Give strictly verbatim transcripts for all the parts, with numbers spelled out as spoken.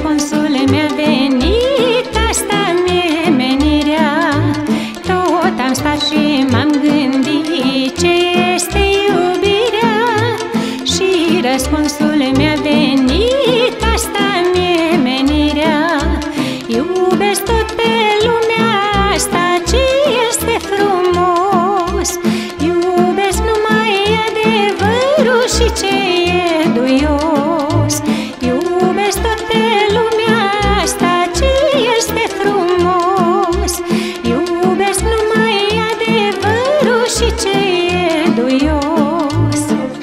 răspunsul mi-a venit, asta mi-e menirea. Tot am stat și m-am gândit ce este iubirea, și răspunsul mi-a venit, asta mi-e menirea. Iubesc tot pe lumea asta ce este frumos, iubesc numai adevărul și ce e duios. Iubesc tot pe lumea asta ce este frumos, iubesc numai adevărul și ce e duios.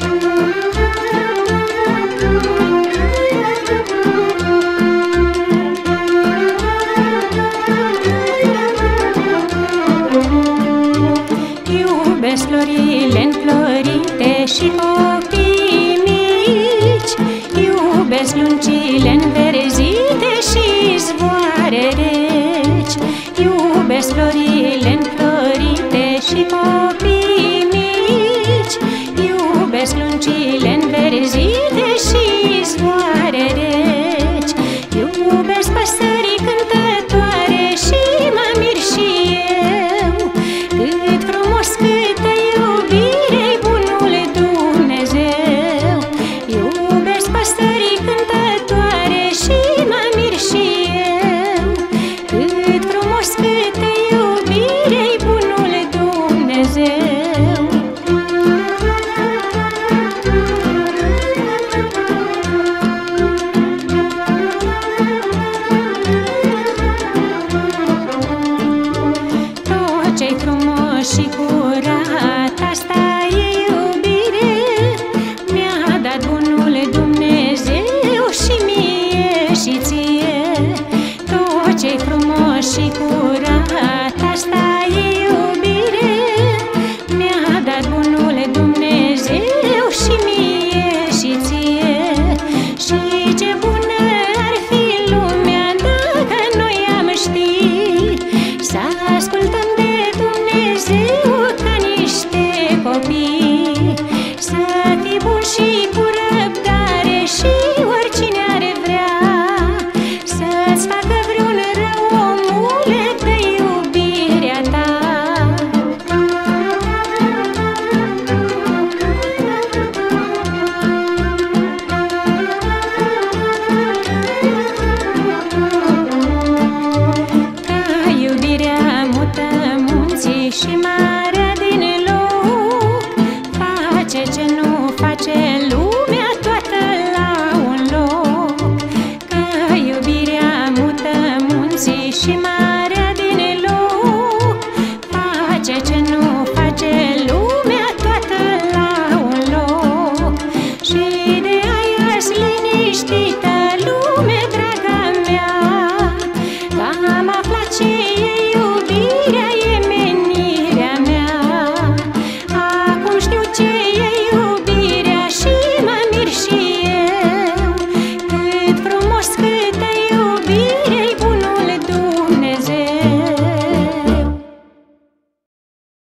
Iubesc florile înflorite și copii mici, iubesc luncile în